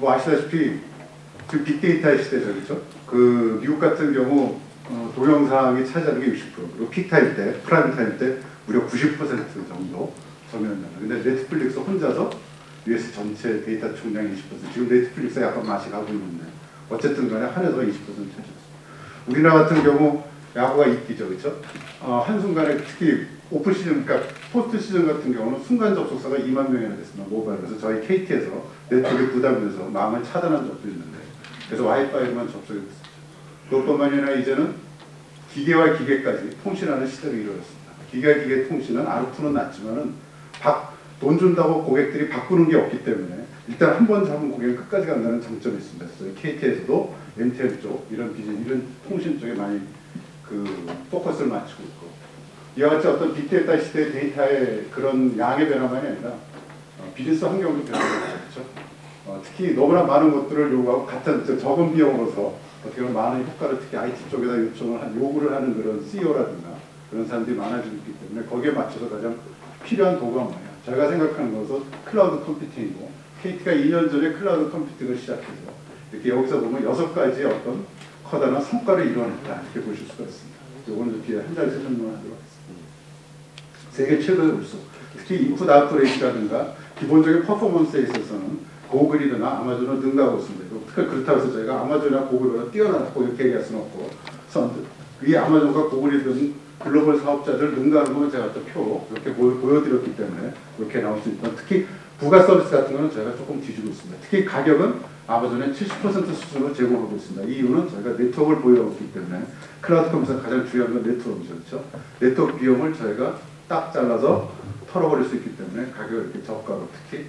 뭐 아시다시피 지금 빅데이터의 시대죠, 그렇죠? 그 미국 같은 경우 동영상이 차지하는 게 60%, 그리고 픽타임 때, 프라임 타임 때 무려 90% 정도 점유한다. 근데 넷플릭스 혼자서 US 전체 데이터 총량이 20%. 지금 넷플릭스가 약간 맛이 가고 있는데 어쨌든 간에 한해서 20% 차지했습니다. 우리나라 같은 경우 야구가 있기죠, 그렇죠? 한순간에 특히 오프 시즌, 그러니까 포스트 시즌 같은 경우는 순간 접속자가 2만 명이나 됐습니다. 모바일에서 저희 KT에서 네트워크 부담돼서 망을 차단한 적도 있는데, 그래서 와이파이로만 접속이 됐습니다. 그것뿐만 아니라 이제는 기계와 기계까지 통신하는 시대로 이루어졌습니다. 기계와 기계 통신은 ARPU는 낮지만은 돈 준다고 고객들이 바꾸는 게 없기 때문에 일단 한 번 잡은 고객은 끝까지 간다는 장점이 있습니다. 그래서 KT에서도 MTN 쪽 이런 통신 쪽에 많이 그 포커스를 맞추고 있고, 이와 같이 어떤 빅데이터 시대의 데이터의 그런 양의 변화만이 아니라 비즈니스 환경도 변화했죠. 특히 너무나 많은 것들을 요구하고 같은 적은 비용으로서 어떻게 보면 많은 효과를 특히 IT 쪽에다 요구를 하는 그런 CEO라든가 그런 사람들이 많아지고 있기 때문에 거기에 맞춰서 가장 필요한 도구가 뭐냐? 저희가 생각하는 것은 클라우드 컴퓨팅이고, KT가 2년 전에 클라우드 컴퓨팅을 시작해서 이렇게 여기서 보면 6가지의 어떤 커다란 성과를 이뤄냈다, 이렇게 보실 수가 있습니다. 이거는 이렇게 한 자리에서 설명을 하도록 하겠습니다. 세계 최고의 우수, 특히 인풋 아웃풋 레이트라든가 기본적인 퍼포먼스에 있어서는 고글이나 아마존은 능가하고 있습니다. 특히 그렇다고 해서 저희가 아마존이나 고글보다 뛰어나다고 이렇게 얘기할 수는 없고, 이 아마존과 고글이든 글로벌 사업자들 능가하는 건 제가 또 표로 이렇게 보여드렸기 때문에 이렇게 나올 수 있다. 특히 부가 서비스 같은 거는 저희가 조금 뒤지고 있습니다. 특히 가격은 아마존의 70% 수준으로 제공하고 있습니다. 이 이유는 저희가 네트워크를 보유하고 있기 때문에, 클라우드 컴퓨터에서 가장 중요한 건 네트워크죠, 그렇죠? 네트워크 비용을 저희가 딱 잘라서 털어버릴 수 있기 때문에 가격을 이렇게 저가로 특히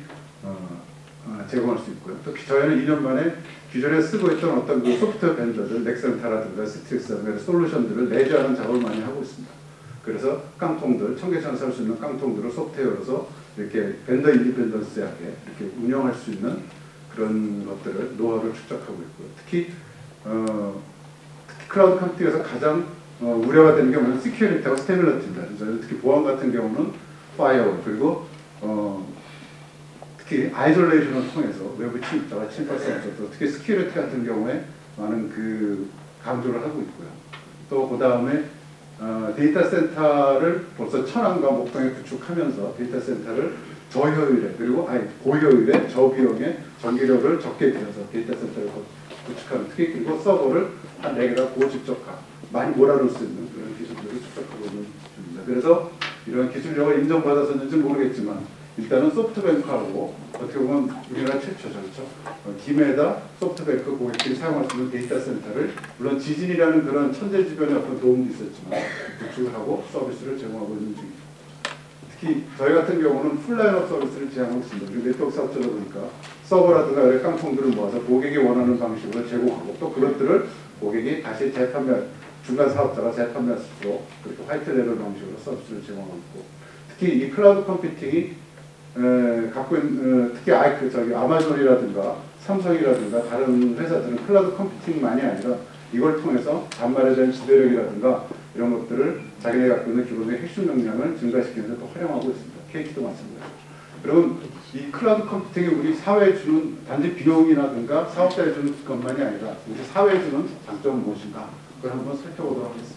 제공할 수 있고요. 또 저희는 2년 만에 기존에 쓰고 있던 어떤 그 소프트웨어 벤더들, 넥센타라든가 스트릭스라든가 솔루션들을 내재하는 작업을 많이 하고 있습니다. 그래서 깡통들, 청계천에 살 수 있는 깡통들을 소프트웨어로서 이렇게 벤더 인디펜던스하게 이렇게 운영할 수 있는 그런 것들을 노하우를 축적하고 있고요. 특히 클라우드 컴퓨팅에서 가장 우려가 되는 게 뭐냐면 시큐리티하고 스테빌리티입니다. 저희는 특히 보안 같은 경우는 파이어월, 그리고 특히 아이솔레이션을 통해서 외부 침입자가 침입할 수 없어서 특히 스큐리티 같은 경우에 많은 그 강조를 하고 있고요. 또 그 다음에 데이터 센터를 벌써 천안과 목동에 구축하면서 데이터 센터를 저효율에, 그리고 고효율에 저비용에 전기료를 적게 들여서 데이터 센터를 구축하는, 특히 그리고 서버를 한 4개다 고집적화, 많이 몰아넣을 수 있는 그런 기술들을 축적하고 있는 중입니다. 그래서 이런 기술력을 인정받아서는지 모르겠지만 일단은 소프트뱅크하고 어떻게 보면 우리나라 최초죠, 그렇죠? 김해에다 소프트뱅크 고객들이 사용할 수 있는 데이터 센터를, 물론 지진이라는 그런 천재지변의 어떤 도움도 있었지만 구축을 하고 서비스를 제공하고 있는 중입니다. 특히 저희 같은 경우는 풀라인업 서비스를 제공하고 있습니다. 그리고 네트워크 사업자다 보니까 서버라든가 여러 깡통들을 모아서 고객이 원하는 방식으로 제공하고, 또 그것들을 고객이 다시 재판매, 중간 사업자가 재판매할 수 있도록 그렇게 화이트 레벨 방식으로 서비스를 제공하고 있고, 특히 이 클라우드 컴퓨팅이 갖고 있는 특히 아마존이라든가 삼성이라든가 다른 회사들은 클라우드 컴퓨팅만이 아니라 이걸 통해서 단말에 대한 지배력이라든가 이런 것들을 자기네 갖고 있는 기본적인 핵심 역량을 증가시키면서 또 활용하고 있습니다. KT도 마찬가지죠. 여러분, 이 클라우드 컴퓨팅이 우리 사회에 주는 단지 비용이라든가 사업자에 주는 것만이 아니라 우리 사회에 주는 장점은 무엇인가, 그걸 한번 살펴보도록 하겠습니다.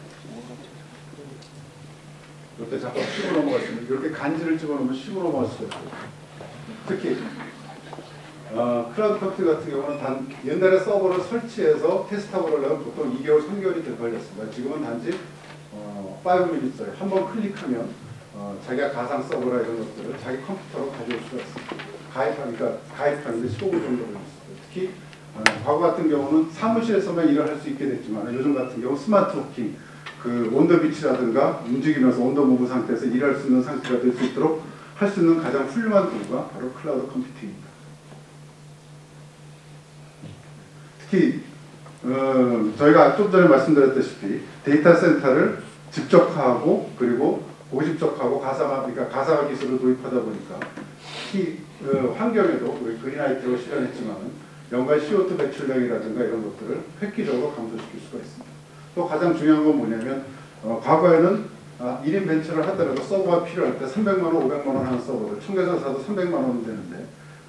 이때 잠깐 씹어 넘어갔습니다. 이렇게 간지를 집어넣으면 씹어 넘어갈 수가 있어요. 특히 클라우드 컴퓨팅 같은 경우는 옛날에 서버를 설치해서 테스트하고 그러려면 보통 2개월, 3개월이 걸렸습니다. 지금은 단지 5minutes, 한번 클릭하면 자기가 가상 서버나 이런 것들을 자기 컴퓨터로 가져올 수가 있습니다. 가입하는데 15분 정도 걸렸습니다. 특히 과거 같은 경우는 사무실에서만 일을 할 수 있게 됐지만 요즘 같은 경우 스마트 워킹, 그 온더비치라든가 움직이면서 온더무브 상태에서 일할 수 있는 상태가 될 수 있도록 할 수 있는 가장 훌륭한 도구가 바로 클라우드 컴퓨팅입니다. 특히 저희가 좀 전에 말씀드렸다시피 데이터 센터를 집적화하고 그리고 고집적화하고 그러니까 가상화 기술을 도입하다 보니까 특히 환경에도 우리 그린 IT로 실현했지만 연간 CO2 배출량이라든가 이런 것들을 획기적으로 감소시킬 수가 있습니다. 또 가장 중요한 건 뭐냐면 과거에는 1인 벤처를 하더라도 서버가 필요할 때 300만 원, 500만 원 하는 서버를 청계천 사도 300만 원은 되는데, 그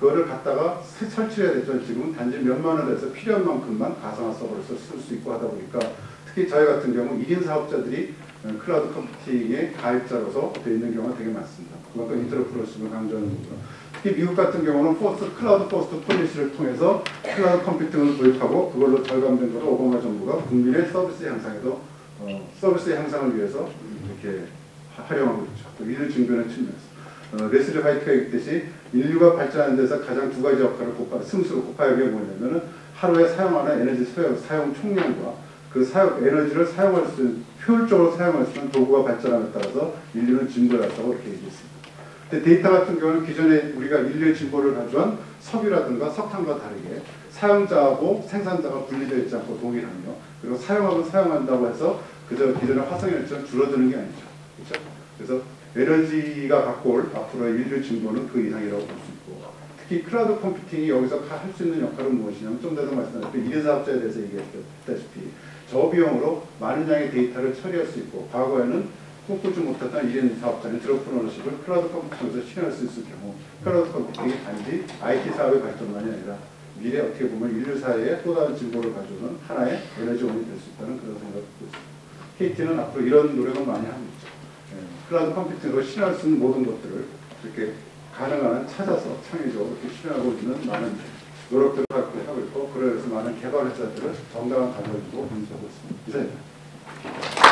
그거를 갖다가 설치해야 됐죠. 지금은 단지 몇만 원에서 필요한 만큼만 가상화 서버를 쓸 수 있고 하다 보니까 특히 저희 같은 경우 1인 사업자들이 클라우드 컴퓨팅의 가입자로서 되어 있는 경우가 되게 많습니다. 그만큼 인터로퍼러십을 강조하는 거고요. 특히 미국 같은 경우는 클라우드 포스트 폴리시를 통해서 클라우드 컴퓨팅을 도입하고 그걸로 절감된 것을 오바마 정부가 국민의 서비스 향상에도 서비스 향상을 위해서 이렇게 활용하고 있죠. 이를 증명하는 측면에서 레슬리 화이트가 얘기했듯이 인류가 발전하는 데서 가장 두 가지 역할을 승수로 곱하여 게 뭐냐면은 하루에 사용하는 에너지 사용 총량과 그 에너지를 사용할 수 있는 효율적으로 사용할 수 있는 도구가 발전함에 따라서 인류는 진보를 했다고 이렇게 얘기했습니다. 근데 데이터 같은 경우는 기존에 우리가 인류의 진보를 가져온 석유라든가 석탄과 다르게 사용자하고 생산자가 분리되어 있지 않고 동일하며 그리고 사용하면 사용한다고 해서 그저 기존의 화석에너지처럼 줄어드는 게 아니죠. 그렇죠? 그래서 에너지가 갖고 올 앞으로의 인류 진보는 그 이상이라고 볼 수 있고 특히 클라우드 컴퓨팅이 여기서 할 수 있는 역할은 무엇이냐면 좀 전에 말씀드렸듯이 1인 사업자에 대해서 얘기했다시피 저비용으로 많은 양의 데이터를 처리할 수 있고 과거에는 꿈꾸지 못했던 1인 사업자는 인트러프너십을 클라우드 컴퓨팅에서 실현할 수 있을 경우 클라우드 컴퓨팅이 단지 IT 사업의 발전만이 아니라 미래 어떻게 보면 인류 사회의 또 다른 진보를 가져오는 하나의 에너지원이 될 수 있다는 그런 생각을 갖고 있습니다. KT는 앞으로 이런 노력을 많이 하고 있죠. 클라우드 컴퓨팅으로 실현할 수 있는 모든 것들을 이렇게 가능한 한 찾아서 창의적으로 이렇게 실현하고 있는 많은 노력들을 하고 있고 그래서 많은 개발 회사들을 정당한 가격으로 운영하고 있습니다. 이상입니다.